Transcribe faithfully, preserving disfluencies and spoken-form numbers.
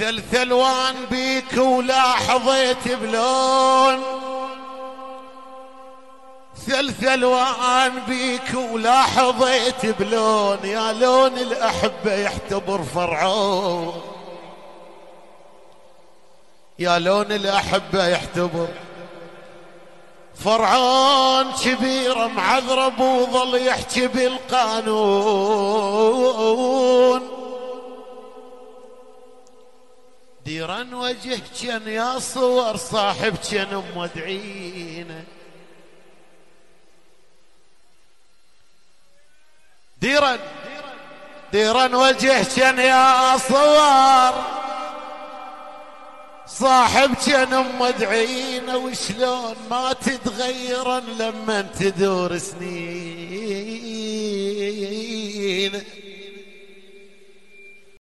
ثلث الوان بيك ولاحظيت بلون، ثلث الوان بيك ولاحظيت بلون، يا لون الأحبة يحتبر فرعون، يا لون الأحبة يحتبر فرعون. كبير معذرب وظل يحكي بالقانون، ديرا وجه كان يا صور صاحب كان ام ودعينا، ديرا ديرا وجه كان يا صور صاحب كان ام ودعينا، وشلون ما تتغيرن لما تدور سنين.